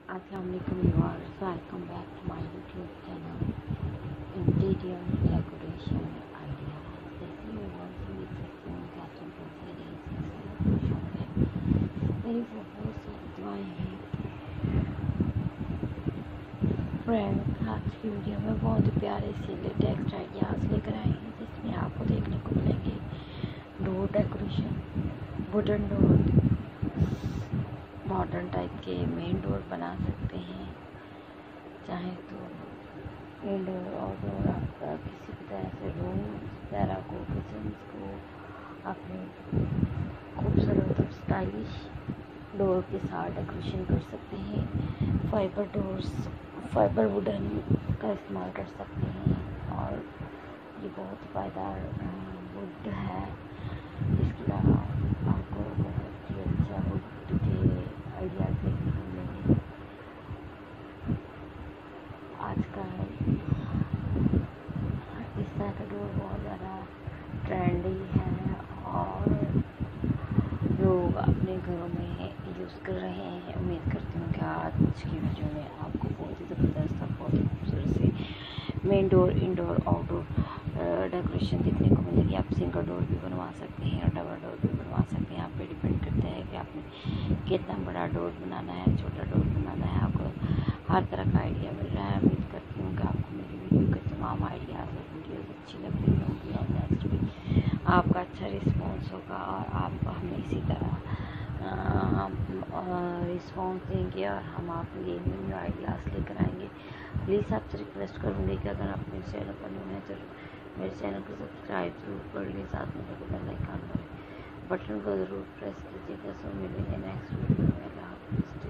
Assalamualaikum viewers, welcome back to my YouTube channel Interior Decoration Ideas। जैसे viewers देख सकते हैं कैप्शन पर से डेकोरेशन है। मेरी बहुत सारी दुआएं हैं फ्रेंड। आज की वीडियो में बहुत ही प्यारे से लेटेस्ट आइडियाज लेकर आए हैं जिसमें आपको देखने को मिलेंगे door decoration, wooden door, modern type के मेन डोर बना सकते हैं। चाहे तो इंडोर आउटडोर आपका किसी भी तरह से रूम्स वगैरह को, किचन को अपने खूबसूरत और स्टाइलिश डोर के साथ डेकोरेशन कर सकते हैं। फाइबर डोर्स, फाइबर वुडन का इस्तेमाल कर सकते हैं और ये बहुत पायदार वुड है। इसके अलावा आपको बहुत ही अच्छा वुड के आइडियाज देखने को मिलेंगे। आजकल इस तरह का डोर बहुत ज़्यादा ट्रेंडी है और लोग अपने घरों में यूज़ कर रहे हैं। उम्मीद करती हूँ कि आज की वीडियो में आपको बहुत ही ज़बरदस्त और बहुत ही खूबसूरत से main door, indoor, outdoor decoration देखने को मिलेगी। आप सिंगल डोर भी बनवा सकते हैं और डबल डोर भी बनवा सकते हैं। आप पे डिपेंड करता है कि आपने कितना बड़ा डोर बनाना है, छोटा डोर बनाना है। आपको हर तरह का आइडिया मिल रहा है। उम्मीद करती हूँ कि आपको मेरी वीडियो के तमाम आइडियाज़ और वीडियोज़ अच्छी लग रही होंगी और नेक्स्ट भी आपका अच्छा रिस्पॉन्स होगा और आप हमें इसी तरह रिस्पॉन्स देंगे और हम आपके लिए न्यू आइडियाज़ लेकर आएंगे। प्लीज़ आपसे रिक्वेस्ट करूँगी कि अगर आप मेरे चैनल पर न्यू हैं तो मेरे चैनल को सब्सक्राइब जरूर कर लें, साथ में बेल आइकन बटन को ज़रूर प्रेस कीजिएगा। सो मिलेंगे नेक्स्ट वीडियो में।